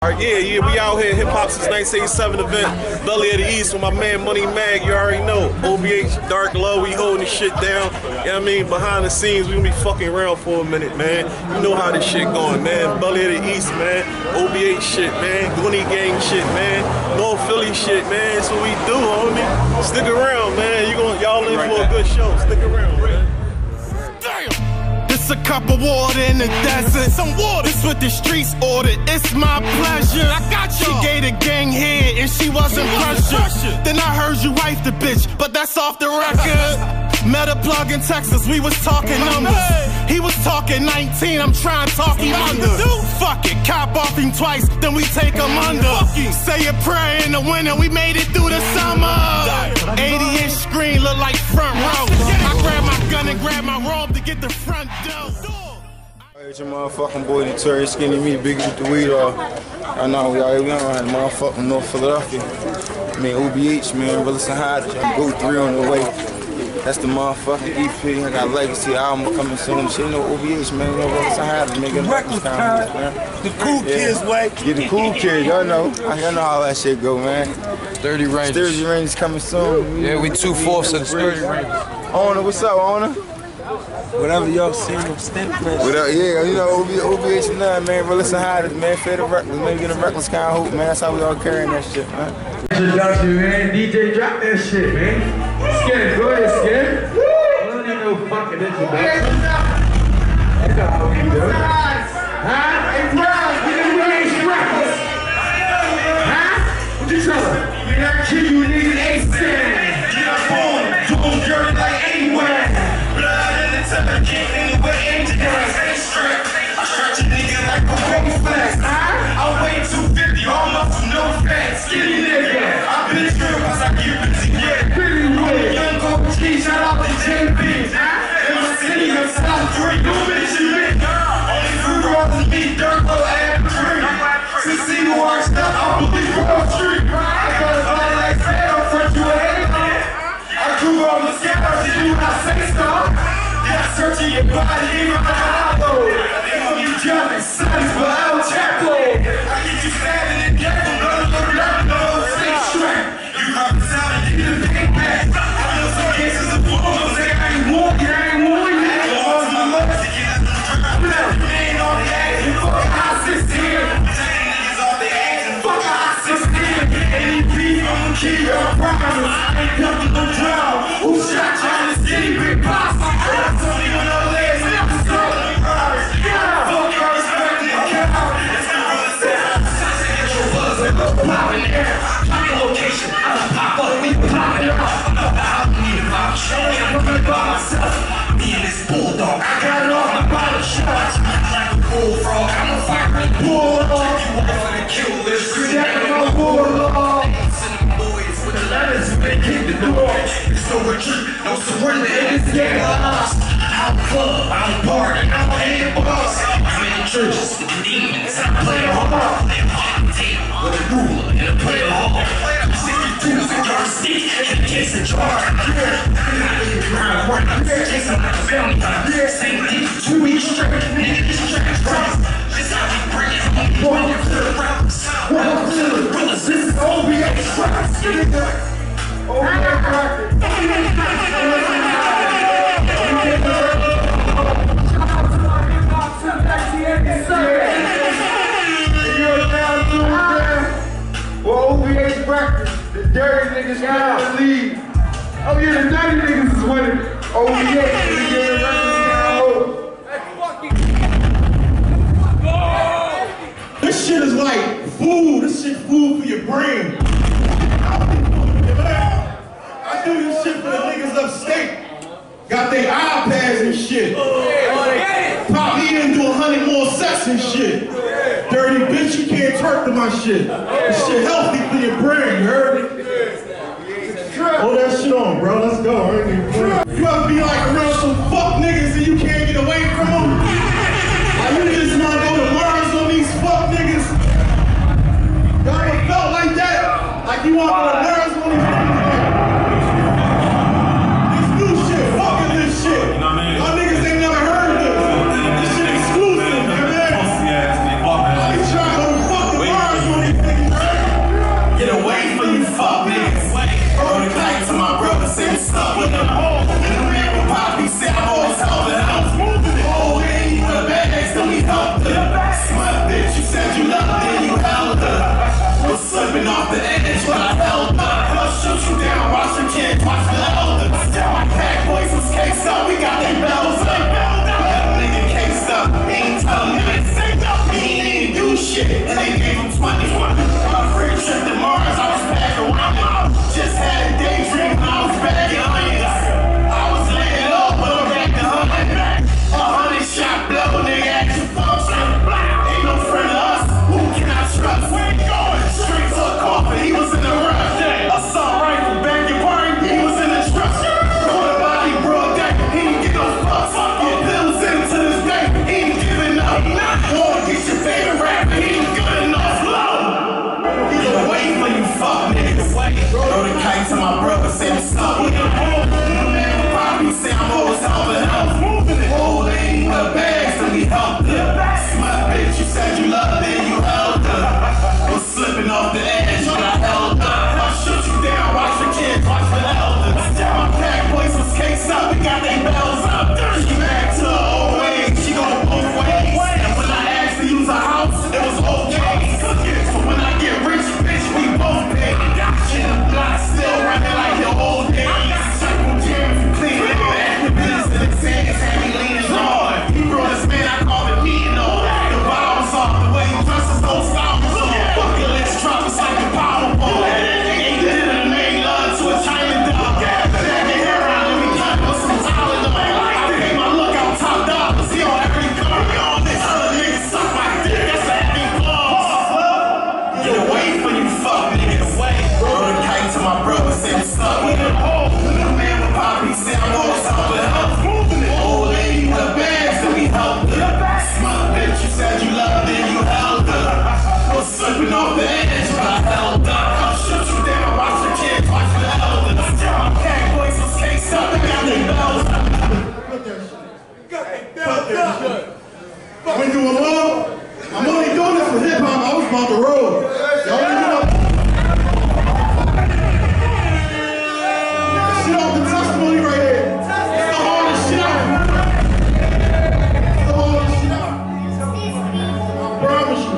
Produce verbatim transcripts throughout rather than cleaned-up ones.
Yeah, yeah, we out here, Hip Hop Since nineteen eighty-seven event, Belly of the East with my man Money Mag, you already know. O B H, Dark Love, we holding this shit down. You know what I mean? Behind the scenes, we gonna be fucking around for a minute, man. You know how this shit going, man. Belly of the East, man. O B H shit, man. Goonie Gang shit, man. North Philly shit, man. That's what we do, homie. Stick around, man. You gonna, y'all in for a good show. Stick around, man. Damn! It's a cup of water in the desert. Some water. It's what the streets ordered. It's my pleasure. I got you. She gave the gang head and she wasn't pressured. Then I heard you wife the bitch, but that's off the record. Met a plug in Texas, we was talking numbers. He was talking nineteen, I'm trying to talk him under. Fuck it, cop off him twice, then we take him under. Say a prayer in the winter, we made it through the summer. eighty inch screen look like front row. I grab my gun and grab my robe to get the front door. It's your motherfucking boy, Notorious Skinny Me, Big with the weed off. I know we out here, we around motherfucking North Philadelphia. I mean, O B H, man, Wilson Hyde, go three on the way. That's the motherfucking E P. I got Legacy album coming soon. Shit, you know O B H, man, you know Wilson Hyde, nigga. Reckless kind, man. The cool yeah. kids way. Yeah, the cool kids, y'all know. Y'all know how that shit go, man. Sturdy Rangers. Sturdy Rangers coming soon. Yeah, we two fourths of the Sturdy Rangers. Owner, what's up, owner? Whatever y'all see them stamp Whatever, yeah, you know, O B H and nine, man. But listen, hide it, man. Fed the reckless, man. Get a reckless kind of hoop, man. That's how we all carrying that shit, man. Introduction, man. D J, drop that shit, man. Skin, go ahead, Skin. We don't need no fucking introduction. That's not how we do it. Huh? Hey, bro, we ain't reckless. Huh? What you tell her? We not kill you, nigga. A-Stand. Get up on him. Do him dirty like anywhere. I stretch a nigga like a wing flex. I weigh two fifty, almost no fat. Skinny nigga. I've been true cause I keep it together. Pretty weird. Young Coach G, shout out to J B. In my city, I'm South Drake. No bitch, you lit. Only food brothers me, Dirt Low, and Tree. To see who are stuck, I believe Wall Street. I got a body like Sam, front you ahead. I grew up on the scouts to do what I say stuff. Searching your body, even my hollow. They gon' be jumping, sons, but El Chapo. I get you stabbing and death, brother, look it up, no, stay straight. You rub this out and get the big back. I know some cases of bulldogs, say I ain't walking, I ain't warning. I go hard to my left to get us in the trap. You ain't on the ass, you fucking high sixteen. Taking niggas off the ass and fuck a high sixteen. Any beef, I'ma keep your promise. I ain't coming no drown. Who shot you in the city, big boss? Popping air, my location, I pop up, we popping up. I don't need a vibe, showing I'm running by myself. Me and this bulldog, I got it off my bottle shots. Like a bullfrog, I'm a fiery bulldog. You want for the kill list, creating my bulldog. Sending boys with the letters, they kick the door. There's no retreat, no surrender in this game of us. I'm club, I'm party, I'm a head boss. I'm in the churches with the demons, I'm playing hard. With a ruler and a player hall. sixty-twos and car stick and a case of jar. Yeah, I'm work. I'm chasing like a family time. Same thing for two weeks straight. Nigga, this trash cross. This how we bring it home. Welcome to the rappers. Welcome to the brothers. This is O B H Tracks. Get it done. O B H Tracks. Well, O B H breakfast, the dirty niggas got the lead. Oh yeah, the dirty niggas is winning. O B H, the dirty niggas. This shit is like food. This shit food for your brain. I do this shit for the niggas upstate. Got their iPads and shit. Probably in do a hundred more sets and shit. Dirty bitch, you can't twerk to my shit. This shit healthy for your brain, you heard me? Hold that shit on, bro. Let's go. You ever be like around some fuck niggas and you can't get away from them? Like you just wanna go to Mars on these fuck niggas? Y'all ever felt like that? Like you wanna go to Mars on these fuck niggas? This new shit, fucking this shit. Y'all niggas ain't never heard this. This shit exclusive, man. You trying to go to fucking Mars been doing long. I'm only doing this for hip hop. I was about to roll. Y'all know. Shit off the testimony right here. It's the hardest shit out. It's the hardest shit out. I promise you.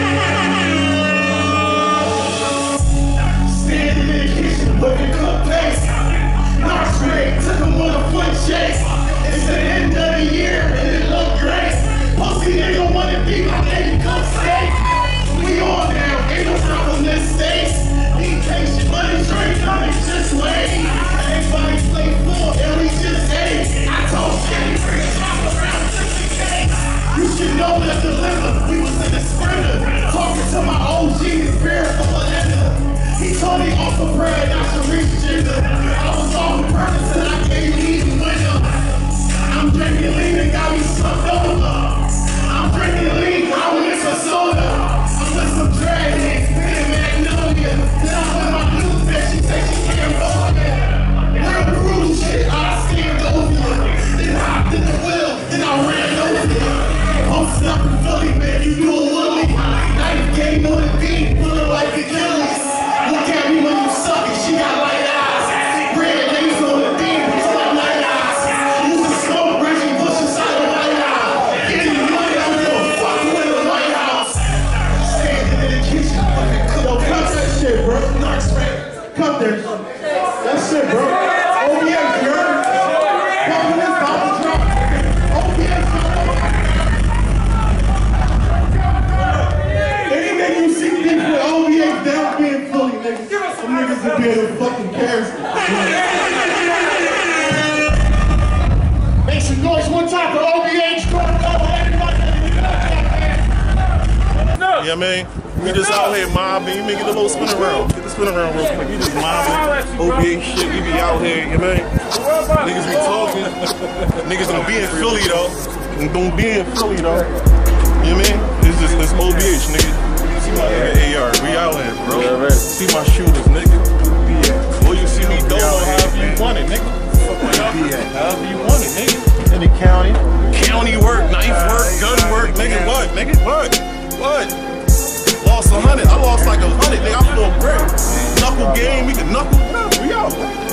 Standing in the kitchen, looking cook paste. Not straight, took him on a foot chase. It's the end of the year and it look great. Pussy nigga wanna be my baby cook steak. We on now, ain't no problem this stage. He takes your money straight, money just wait. Everybody play four and we just ate. I told Kenny bring a top around sixty K. You should know that the liver, we was in the sprinter. Talking to my O G, his beer full of ender. He told me off the bread, I should reach gender. I was off the purpose and I gave you even winner. I'm drinking lean and got me sucked over. I'm drinking lean, I went for soda. I'm with some drag hands, spinning magnolia. Then I'm with my new bitch, she said she can't roll it. Real cruise shit, I scanned over you. Then hopped in the wheel, then I ran over you. Posted up in Philly, man, you do a willy. Knife game on the beat, pulling like Achilles. Look at me when you suck it, she got light eyes. Red lace on the beat, it's like light eyes. Use the smoke, Reggie Bush inside the White House. Getting money, I don't give a fuck who in the White House. Standing in the kitchen, fucking cook. Yo, cut that shit, bro. Cut that shit. That shit, bro. O B X, you heard? Pumping this about to drop. O B X, anything you see people with O B X down being fully, niggas. Some niggas will be able to fucking character. Make some noise one time for O B H. Yeah, man. We just out here mobbing. You make it a little spin around. Get the spin around real quick. We just mobbing. O B H shit. We be out here, you know what I mean? Niggas be talking. Niggas don't be in Philly though. Don't be in Philly though. You know what I mean? It's just it's O B H, nigga. See my nigga A R. We out here, bro. See my shooters, nigga. Boy, you see me dolo however you want it, nigga. However you want it, nigga. In the county. County work, knife work, gun work, nigga. What, nigga? What? What? Lost a hundred. I lost like a hundred, nigga. I feel great. Knuckle game, we can knuckle. We out.